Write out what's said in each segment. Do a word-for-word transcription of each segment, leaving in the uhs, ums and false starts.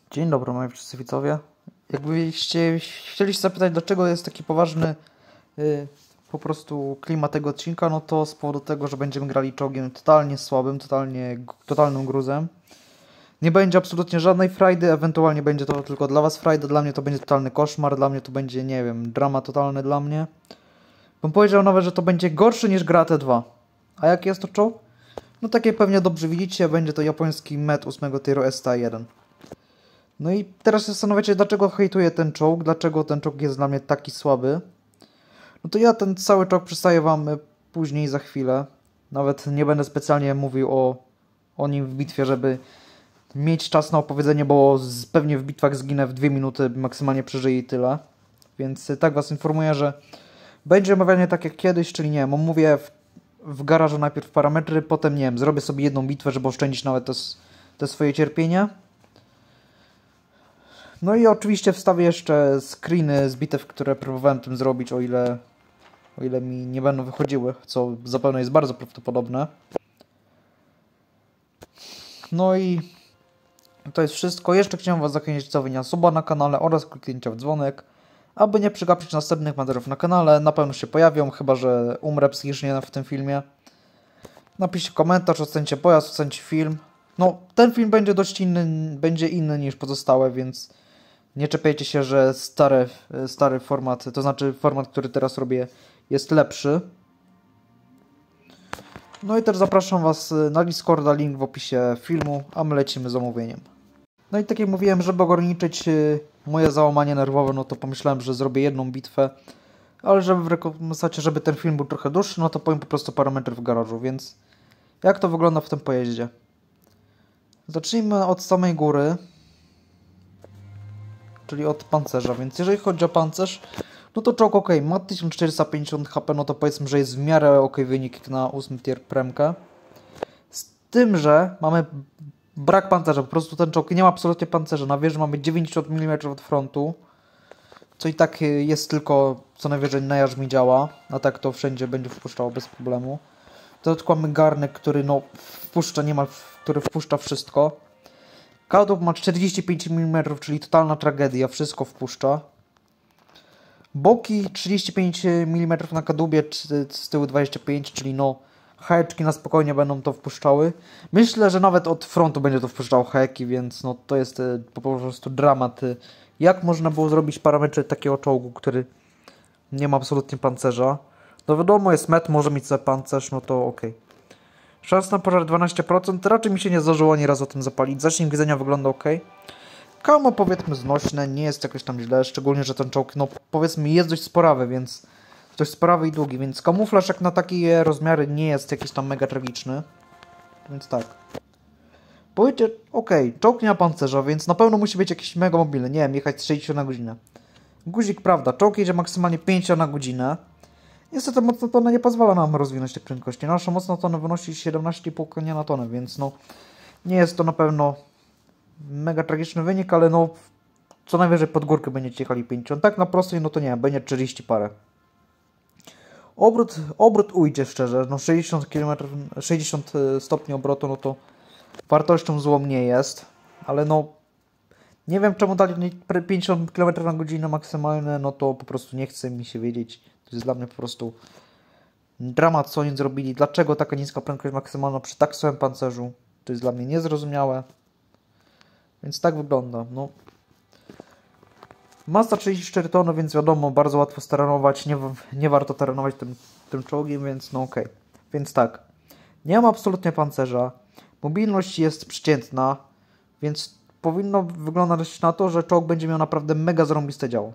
Dzień dobry moi wszyscy widzowie. Jakbyście chcieli się zapytać, dlaczego jest taki poważny yy, po prostu klimat tego odcinka, no to z powodu tego, że będziemy grali czołgiem totalnie słabym, totalnie, totalnym gruzem. Nie będzie absolutnie żadnej frajdy, ewentualnie będzie to tylko dla was frajda, dla mnie to będzie totalny koszmar, dla mnie to będzie, nie wiem, drama totalny dla mnie. Bym powiedział nawet, że to będzie gorszy niż gra T dwa. A jaki jest to czołg? No takie pewnie dobrze widzicie, będzie to japoński Met ósmego tieru S T jeden. No i teraz się zastanawiacie, dlaczego hejtuję ten czołg, dlaczego ten czołg jest dla mnie taki słaby. No to ja ten cały czołg przedstawię wam później za chwilę. Nawet nie będę specjalnie mówił o, o nim w bitwie, żeby mieć czas na opowiedzenie, bo z, pewnie w bitwach zginę w dwie minuty, maksymalnie przeżyję i tyle. Więc tak was informuję, że będzie omawianie tak jak kiedyś, czyli nie wiem, omówię w, w garażu najpierw parametry, potem nie wiem, zrobię sobie jedną bitwę, żeby oszczędzić nawet te, te swoje cierpienie. No i oczywiście wstawię jeszcze screeny z bitew, które próbowałem tym zrobić, o ile, o ile mi nie będą wychodziły, co zapewne jest bardzo prawdopodobne. No i to jest wszystko. Jeszcze chciałem was zachęcić do zostawienia suba na kanale oraz kliknięcia w dzwonek, aby nie przegapić następnych materiałów na kanale. Na pewno się pojawią, chyba że umrę psychicznie w tym filmie. Napiszcie komentarz, ocencie pojazd, ocencie film. No, ten film będzie dość inny, będzie inny niż pozostałe, więc nie czepiajcie się, że stary, stary format, to znaczy format, który teraz robię, jest lepszy. No i też zapraszam was na Discorda, link w opisie filmu, a my lecimy z omówieniem. No i tak jak mówiłem, żeby ograniczyć moje załamanie nerwowe, no to pomyślałem, że zrobię jedną bitwę, ale żeby w rekompensacie, żeby ten film był trochę dłuższy, no to powiem po prostu parametry w garażu, więc jak to wygląda w tym pojeździe? Zacznijmy od samej góry, czyli od pancerza, więc jeżeli chodzi o pancerz, no to czołg ok, ma tysiąc czterysta pięćdziesiąt H P, no to powiedzmy, że jest w miarę ok wynik jak na ósmy tier premkę. Z tym, że mamy brak pancerza, po prostu ten czołg nie ma absolutnie pancerza, na wieży mamy dziewięćdziesiąt milimetrów od frontu, co i tak jest tylko co najwyżej na jarzmie działa, a tak to wszędzie będzie wpuszczało bez problemu. Dodatkowo mamy garnek, który no wpuszcza niemal, który wpuszcza wszystko. Kadłub ma czterdzieści pięć milimetrów, czyli totalna tragedia, wszystko wpuszcza. Boki trzydzieści pięć milimetrów na kadłubie, z tyłu dwadzieścia pięć, czyli no hajeczki na spokojnie będą to wpuszczały. Myślę, że nawet od frontu będzie to wpuszczało hajeki, więc no to jest po prostu dramat. Jak można było zrobić parametry takiego czołgu, który nie ma absolutnie pancerza? No wiadomo, jest met, może mieć sobie pancerz, no to ok. Szans na pożar dwanaście procent, raczej mi się nie zdarzyło ani razu o tym zapalić. Zasięg widzenia wygląda ok. Kamo powiedzmy znośne, nie jest jakoś tam źle, szczególnie, że ten czołg, no powiedzmy jest dość sporawy, więc dość sporawy i długi, więc kamuflaż jak na takie rozmiary nie jest jakiś tam mega tragiczny. Więc tak. Powiecie, ok, czołg nie ma pancerza, więc na pewno musi być jakiś mega mobilny, nie wiem, jechać sześćdziesiąt na godzinę. Guzik, prawda, czołg jedzie maksymalnie pięćdziesiąt na godzinę. Niestety mocna tona nie pozwala nam rozwinąć tych prędkości. Nasza mocna tona wynosi siedemnaście i pół konia na tonę, więc no nie jest to na pewno mega tragiczny wynik, ale no co najwyżej pod górkę będziecie jechali pięćdziesiąt. Tak na prostej, no to nie, będzie trzydzieści parę. Obrót, obrót ujdzie szczerze, no sześćdziesiąt kilometrów, sześćdziesiąt stopni obrotu, no to wartością złą nie jest, ale no nie wiem czemu dali pięćdziesiąt kilometrów na godzinę maksymalne, no to po prostu nie chce mi się wiedzieć. To jest dla mnie po prostu dramat, co oni zrobili. Dlaczego taka niska prędkość maksymalna przy tak słabym pancerzu? To jest dla mnie niezrozumiałe. Więc tak wygląda. No. Masa trzydzieści cztery tony, więc wiadomo, bardzo łatwo steranować. Nie, nie warto terenować tym, tym czołgiem, więc no okej. Okay. Więc tak. Nie ma absolutnie pancerza. Mobilność jest przeciętna, więc powinno wyglądać na to, że czołg będzie miał naprawdę mega zarąbiste działo.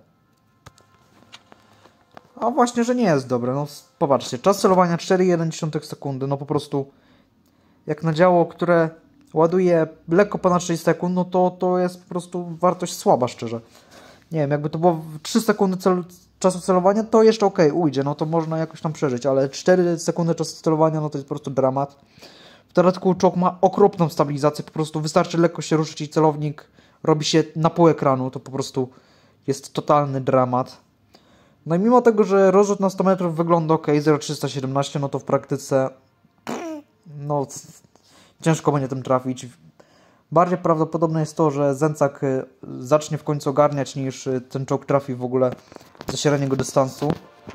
A właśnie, że nie jest dobre. No popatrzcie, czas celowania cztery przecinek jeden sekundy. No po prostu jak na działo, które ładuje lekko ponad sześć sekund, no to to jest po prostu wartość słaba, szczerze. Nie wiem, jakby to było trzy sekundy cel czasu celowania, to jeszcze ok, ujdzie, no to można jakoś tam przeżyć, ale cztery sekundy czasu celowania, no to jest po prostu dramat. W dodatku czołg ma okropną stabilizację, po prostu wystarczy lekko się ruszyć i celownik robi się na pół ekranu, to po prostu jest totalny dramat. No i mimo tego, że rozrzut na sto metrów wygląda ok, zero przecinek trzysta siedemnaście, no to w praktyce no ciężko będzie tym trafić. Bardziej prawdopodobne jest to, że Zencak zacznie w końcu ogarniać, niż ten czołg trafi w ogóle ze średniego dystansu.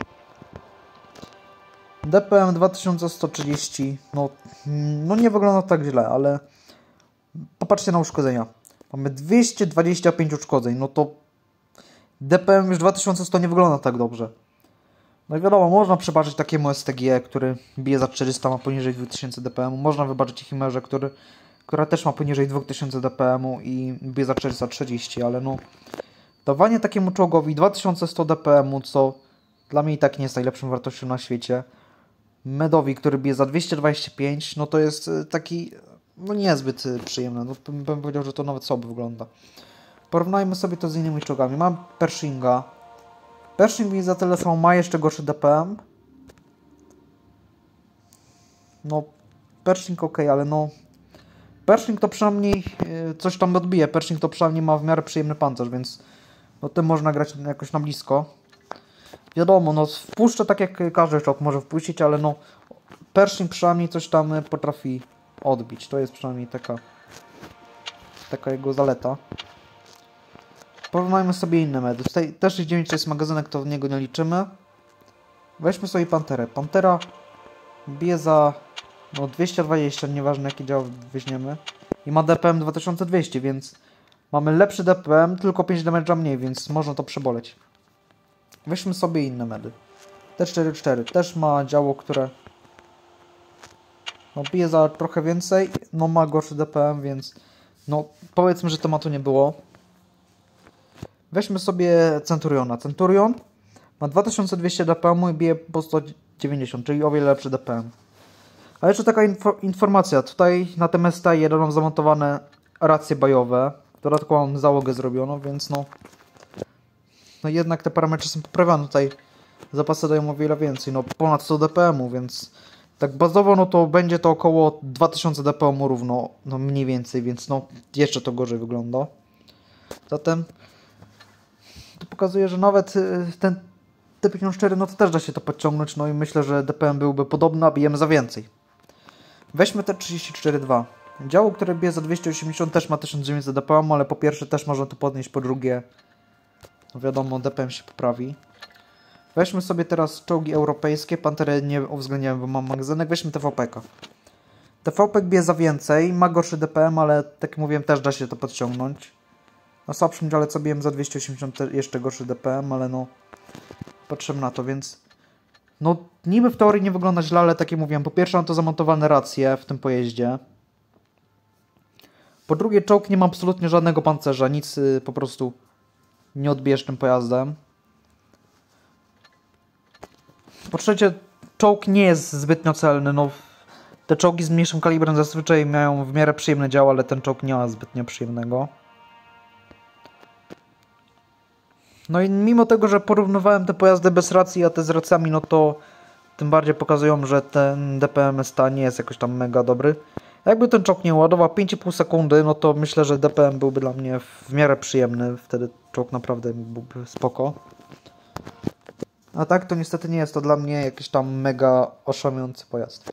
D P M dwa tysiące sto trzydzieści, no, no nie wygląda tak źle, ale popatrzcie na uszkodzenia. Mamy dwieście dwadzieścia pięć uszkodzeń, no to D P M już dwa tysiące sto nie wygląda tak dobrze. No i wiadomo, można przebaczyć takiemu S T G, który bije za czterysta, ma poniżej dwa tysiące D P M. Można wybaczyć Chimerze, który, która też ma poniżej dwa tysiące D P M i bije za czterysta trzydzieści, ale no dawanie takiemu czołgowi dwa tysiące sto D P M, co dla mnie i tak nie jest najlepszą wartością na świecie, Medowi, który bije za dwieście dwadzieścia pięć, no to jest taki, no niezbyt przyjemny. No, bym powiedział, że to nawet słabo wygląda. Porównajmy sobie to z innymi czołgami. Mam Pershinga. Pershing mi za tyle samo ma jeszcze gorszy D P M. No, Pershing ok, ale no... Pershing to przynajmniej coś tam odbije. Pershing to przynajmniej ma w miarę przyjemny pancerz, więc... No tym można grać jakoś na blisko. Wiadomo, no wpuszczę tak jak każdy czołg może wpuścić, ale no... Pershing przynajmniej coś tam potrafi odbić. To jest przynajmniej taka... Taka jego zaleta. Porównajmy sobie inne medy. Tutaj też jest dziewięć jest magazynek, to w niego nie liczymy. Weźmy sobie Panterę. Pantera bije za no, dwieście dwadzieścia, nieważne jaki dział weźmiemy. I ma D P M dwa tysiące dwieście, więc mamy lepszy D P M, tylko pięć damage'a mniej, więc można to przeboleć. Weźmy sobie inne medy. T czterdzieści cztery też ma działo, które no, bije za trochę więcej, no ma gorszy D P M, więc no powiedzmy, że tematu nie było. Weźmy sobie Centuriona. Centurion ma dwa tysiące dwieście D P M i bije po sto dziewięćdziesiąt, czyli o wiele lepszy D P M. A jeszcze taka info informacja. Tutaj na tym S T jeden mam zamontowane racje bojowe. Dodatkowo mam załogę zrobioną, więc no... No jednak te parametry są poprawiane. Tutaj zapasy dają o wiele więcej. No ponad sto D P M-u, więc... Tak bazowo no to będzie to około dwa tysiące D P M-u równo. No mniej więcej, więc no jeszcze to gorzej wygląda. Zatem... To pokazuje, że nawet ten T pięćdziesiąt cztery, no to też da się to podciągnąć, no i myślę, że D P M byłby podobny, a bijemy za więcej. Weźmy T trzydzieści cztery dwa. Działo, które bije za dwieście osiemdziesiąt też ma tysiąc dziewięćset D P M, ale po pierwsze też można to podnieść, po drugie, no wiadomo, D P M się poprawi. Weźmy sobie teraz czołgi europejskie, Panterę nie uwzględniałem, bo mam magazynek, weźmy T V P K. T V P K bije za więcej, ma gorszy D P M, ale tak jak mówiłem, też da się to podciągnąć. Na słabszym dziale co biłem za dwieście osiemdziesiąt jeszcze gorszy D P M, ale no patrzymy na to, więc no niby w teorii nie wygląda źle, ale tak jak mówiłem, po pierwsze mam to zamontowane racje w tym pojeździe. Po drugie czołg nie ma absolutnie żadnego pancerza, nic y, po prostu nie odbijesz tym pojazdem. Po trzecie czołg nie jest zbytnio celny, no te czołgi z mniejszym kalibrem zazwyczaj mają w miarę przyjemne działa, ale ten czołg nie ma zbytnio przyjemnego. No i mimo tego, że porównywałem te pojazdy bez racji, a te z racjami, no to tym bardziej pokazują, że ten D P M S T nie jest jakoś tam mega dobry. Jakby ten czołg nie ładował pięć i pół sekundy, no to myślę, że D P M byłby dla mnie w miarę przyjemny. Wtedy czołg naprawdę byłby spoko. A tak to niestety nie jest to dla mnie jakiś tam mega oszałamiający pojazd.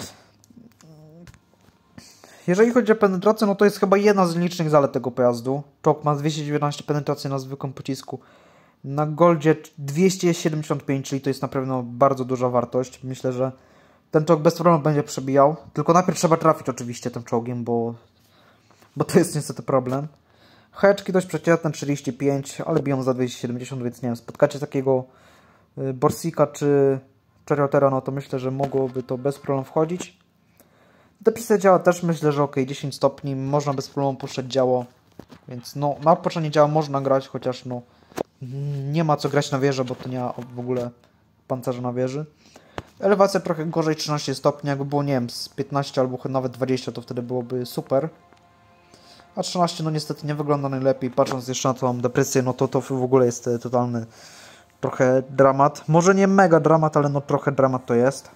Jeżeli chodzi o penetrację, no to jest chyba jedna z licznych zalet tego pojazdu. Czołg ma dwieście dziewiętnaście penetracji na zwykłym pocisku. Na Goldzie dwieście siedemdziesiąt pięć, czyli to jest na pewno bardzo duża wartość. Myślę, że ten czołg bez problemu będzie przebijał. Tylko najpierw trzeba trafić oczywiście tym czołgiem, bo, bo to jest niestety problem. Heczki dość przeciętne, trzydzieści pięć, ale biją za dwieście siedemdziesiąt, więc nie wiem, spotkacie takiego Borsika czy Chariotera, no to myślę, że mogłoby to bez problemu wchodzić. Depisy działa też myślę, że ok, dziesięć stopni, można bez problemu puszczać działo, więc no na odpoczęcie działa można grać, chociaż no nie ma co grać na wieżę, bo to nie ma w ogóle pancerza na wieży. Elewacja trochę gorzej, trzynaście stopni, jakby było nie wiem, z piętnaście albo nawet dwadzieścia, to wtedy byłoby super. A trzynaście no niestety nie wygląda najlepiej, patrząc jeszcze na tą depresję, no to to w ogóle jest totalny trochę dramat. Może nie mega dramat, ale no trochę dramat to jest.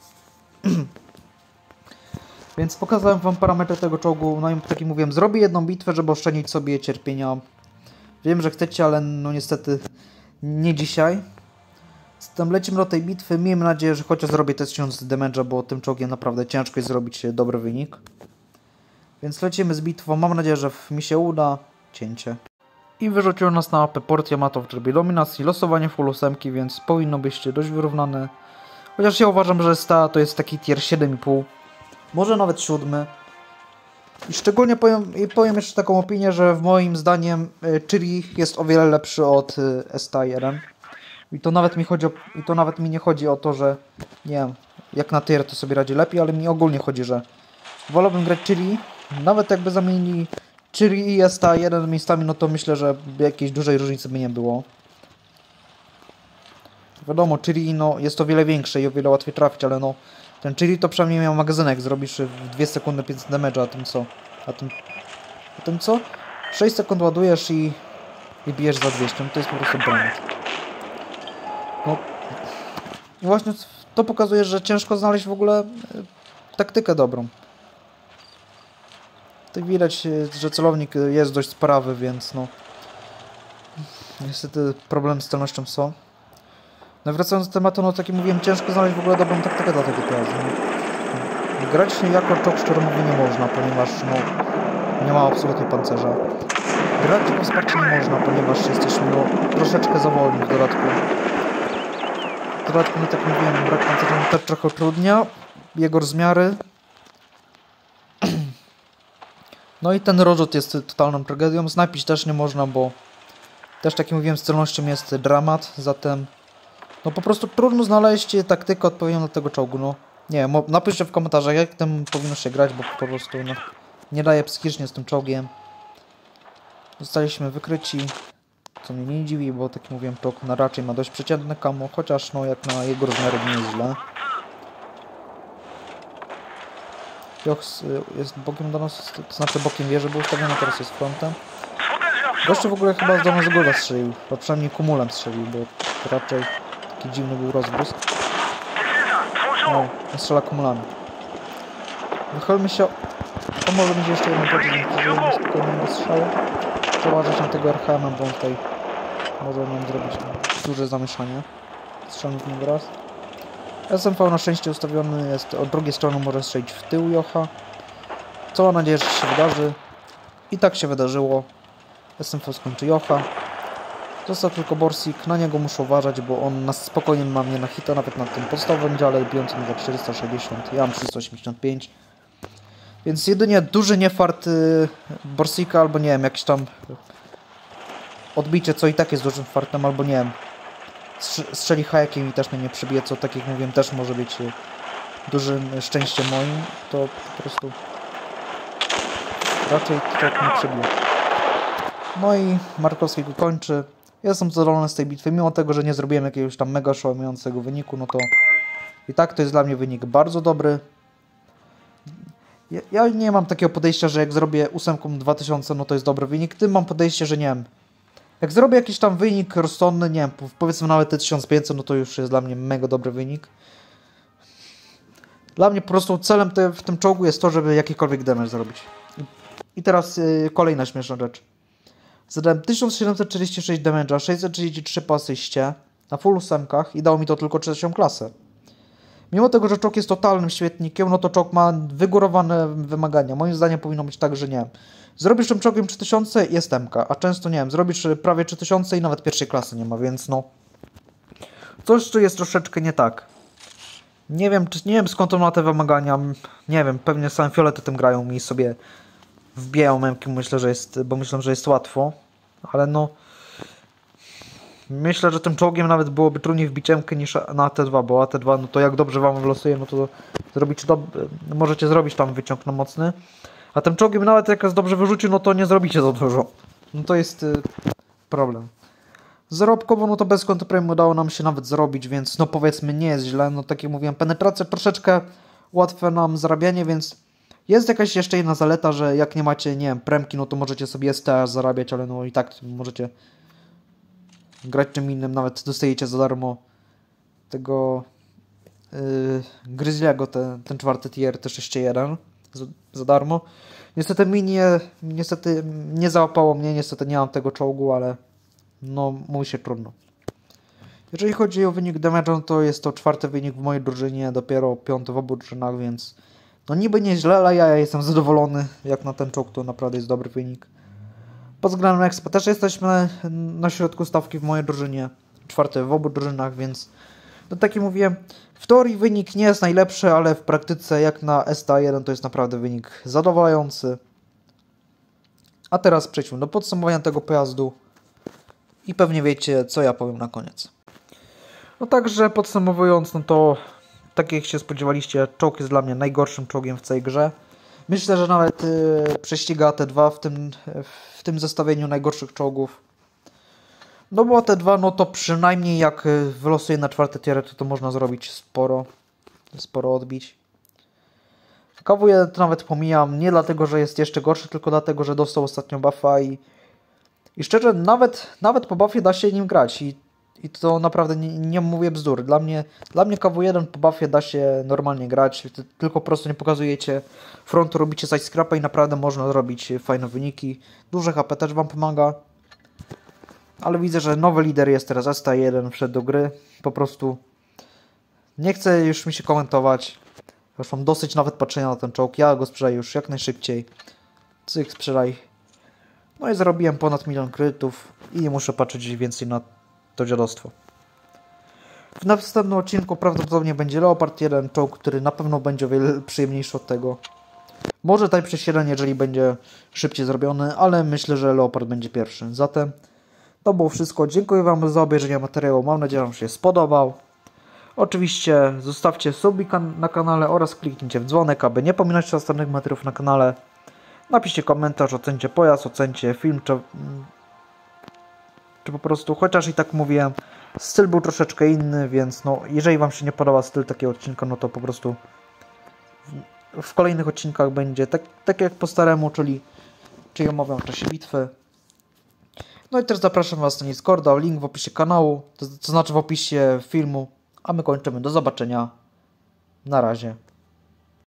Więc pokazałem wam parametry tego czołgu, no i tak jak mówiłem, zrobię jedną bitwę, żeby oszczędzić sobie cierpienia. Wiem, że chcecie, ale no niestety nie dzisiaj. Zatem lecimy do tej bitwy, miejmy nadzieję, że chociaż zrobię te tysiąc damage'a, bo tym czołgiem naprawdę ciężko jest zrobić dobry wynik. Więc lecimy z bitwą, mam nadzieję, że mi się uda. Cięcie. I wyrzuciło nas na mapę Port Yamato w trybie dominacji, losowanie full ósemki, więc powinno być dość wyrównane. Chociaż ja uważam, że sta to jest taki tier siedem i pół. Może nawet siódmy. I szczególnie powiem, i powiem jeszcze taką opinię, że w moim zdaniem y, Chiri jest o wiele lepszy od y, S T jeden. I to nawet mi chodzi o, i to nawet mi nie chodzi o to, że nie wiem, jak na tier to sobie radzi lepiej, ale mi ogólnie chodzi, że wolałbym grać Chiri. Nawet jakby zamienili Chiri i S T jeden miejscami, no to myślę, że jakiejś dużej różnicy by nie było. Wiadomo, Chiri no, jest o wiele większe i o wiele łatwiej trafić, ale no ten Chiri to przynajmniej miał magazynek, zrobisz w dwie sekundy pięćset damage'a, a tym co? A tym, a tym co? sześć sekund ładujesz i, i bijesz za dwieście, no to jest po prostu dramat. No i właśnie to pokazuje, że ciężko znaleźć w ogóle y, taktykę dobrą. Tutaj widać, że celownik jest dość sprawy, więc no niestety problemy z celnością są. No wracając do tematu, no tak jak mówiłem, ciężko znaleźć w ogóle dobrą taktykę dla tego pojazdu. No. Grać jako czołg szturmowy nie można, ponieważ no nie ma absolutnie pancerza. Grać jako wsparcie nie można, ponieważ jesteśmy no troszeczkę za wolni w dodatku. W dodatku, no tak jak mówiłem, brak pancerza też trochę utrudnia jego rozmiary. No i ten rozrzut jest totalną tragedią. Snapić też nie można, bo też tak jak mówiłem, z celnością jest dramat, zatem no po prostu trudno znaleźć taktykę odpowiednią do tego czołgu. No nie wiem, napiszcie w komentarzach, jak tym powinno się grać, bo po prostu no, nie daje psychicznie z tym czołgiem. Zostaliśmy wykryci, co mnie nie dziwi, bo tak jak mówiłem, czołg na raczej ma dość przeciętne kamo, chociaż no jak na jego rozmiary nie jest źle. Jochs jest bokiem do nas, to znaczy bokiem wieży był ustawiony, teraz jest frontem. Gościu w ogóle chyba z domu z góry strzelił, a przynajmniej kumulem strzelił, bo raczej taki dziwny był rozbłysk. O, strzela kumulami. Wychylmy się, to może być jeszcze jeden pocisk, żeby spokojnego strzału. Przełażę się tego R H M-em, bo on tutaj może nam zrobić duże zamieszanie. Strzelmy w niego raz. S M V na szczęście ustawiony jest od drugiej strony, może strzelić w tył Jocha. Co mam nadzieję, że się wydarzy. I tak się wydarzyło. S M V skończy Jocha. Został tylko Borsig, na niego muszę uważać, bo on na spokojnie ma mnie na hita, nawet na tym podstawowym dziale, bijącym za czterysta sześćdziesiąt, ja mam trzysta osiemdziesiąt pięć. Więc jedynie duży niefart y, Borsika, albo nie wiem, jakieś tam odbicie, co i tak jest dużym fartem, albo nie wiem, strzeli hajakiem i też mnie nie przybije, co tak jak mówiłem, też może być y, dużym szczęściem moim, to po prostu raczej tak nie przybije. No i Markowski go kończy. Jestem zadowolony z tej bitwy, mimo tego, że nie zrobiłem jakiegoś tam mega szałamiącego wyniku, no to i tak to jest dla mnie wynik bardzo dobry. Ja, ja nie mam takiego podejścia, że jak zrobię ósemką dwa tysiące, no to jest dobry wynik. Tym mam podejście, że nie wiem, jak zrobię jakiś tam wynik rozsądny, nie wiem, powiedzmy nawet te tysiąc pięćset, no to już jest dla mnie mega dobry wynik. Dla mnie po prostu celem te, w tym czołgu jest to, żeby jakikolwiek damage zrobić. I, i teraz yy, kolejna śmieszna rzecz. Zadałem tysiąc siedemset czterdzieści sześć damage'a, sześćset trzydzieści trzy po asyście na full ósemkach i dało mi to tylko trzecią klasę. Mimo tego, że czołg jest totalnym świetnikiem, no to czołg ma wygórowane wymagania. Moim zdaniem powinno być tak, że nie wiem, zrobisz tym czołgiem trzy tysiące i jest emka, a często nie wiem, zrobisz prawie trzy tysiące i nawet pierwszej klasy nie ma, więc no coś tu jest troszeczkę nie tak. Nie wiem, czy, nie wiem skąd on ma te wymagania, nie wiem, pewnie same fiolety tym grają i sobie wbijają emki, myślę, że jest, bo myślę, że jest łatwo, ale no myślę, że tym czołgiem nawet byłoby trudniej wbić emkę niż na A T dwa, bo A T dwa, no to jak dobrze wam wylosuje, no to zrobić do... możecie zrobić tam wyciąg na mocny, a tym czołgiem nawet jak jest dobrze wyrzucił, no to nie zrobicie za dużo. No to jest y, problem. Zarobkowo, no to bez konto premium udało nam się nawet zrobić, więc no powiedzmy nie jest źle, no tak jak mówiłem, penetracja troszeczkę ułatwia nam zarabianie, więc jest jakaś jeszcze jedna zaleta, że jak nie macie, nie wiem, premki, no to możecie sobie S T A zarabiać, ale no i tak możecie grać czym innym, nawet dostajecie za darmo tego yy, Grizzly'ego, ten, ten czwarty tier T sześćdziesiąt jeden za, za darmo. Niestety mi nie, niestety nie załapało mnie, niestety nie mam tego czołgu, ale no mówi się trudno. Jeżeli chodzi o wynik damage'u, to jest to czwarty wynik w mojej drużynie, dopiero piąty w obu drużynach, więc No niby nieźle, ale ja jestem zadowolony. Jak na ten czołg to naprawdę jest dobry wynik. Pod względem expa też jesteśmy na środku stawki w mojej drużynie. Czwarty w obu drużynach, więc no tak jak mówiłem, w teorii wynik nie jest najlepszy, ale w praktyce jak na S T A jeden to jest naprawdę wynik zadowalający. A teraz przejdźmy do podsumowania tego pojazdu i pewnie wiecie, co ja powiem na koniec. No także podsumowując, no to tak jak się spodziewaliście, czołg jest dla mnie najgorszym czołgiem w całej grze. Myślę, że nawet yy, prześciga A T dwa w tym, w tym zestawieniu najgorszych czołgów. No bo A T dwa, no to przynajmniej jak wylosuje na czwarte tiery, to to można zrobić sporo. Sporo odbić. K W jeden to nawet pomijam, nie dlatego, że jest jeszcze gorszy, tylko dlatego, że dostał ostatnio buffa i, i szczerze, nawet, nawet po buffie da się nim grać i, i to naprawdę nie, nie mówię bzdur. Dla mnie, dla mnie K W jeden po buffie da się normalnie grać, tylko po prostu nie pokazujecie frontu, robicie side scrapa i naprawdę można zrobić fajne wyniki. Duże H P też wam pomaga. Ale widzę, że nowy lider jest teraz S T A jeden, wszedł do gry. Po prostu nie chcę już mi się komentować. Już mam dosyć nawet patrzenia na ten czołg. Ja go sprzedaję już jak najszybciej. Cyk, sprzedaj. No i zarobiłem ponad milion kredytów i nie muszę patrzeć więcej na to dziadostwo. W następnym odcinku prawdopodobnie będzie Leopard jeden, czołg, który na pewno będzie o wiele przyjemniejszy od tego. Może Type jeden, jeżeli będzie szybciej zrobiony, ale myślę, że Leopard będzie pierwszy. Zatem to było wszystko. Dziękuję wam za obejrzenie materiału. Mam nadzieję, że wam się spodobał. Oczywiście zostawcie subi kan na kanale oraz kliknijcie w dzwonek, aby nie pominąć następnych materiałów na kanale. Napiszcie komentarz, ocencie pojazd, ocencie film, czy, czy po prostu, chociaż i tak mówiłem, styl był troszeczkę inny, więc no, jeżeli wam się nie podoba styl takiego odcinka, no to po prostu w, w kolejnych odcinkach będzie tak, tak jak po staremu, czyli, czyli omawiam w czasie bitwy. No i też zapraszam was na Discorda, link w opisie kanału, to, to znaczy w opisie filmu. A my kończymy. Do zobaczenia. Na razie.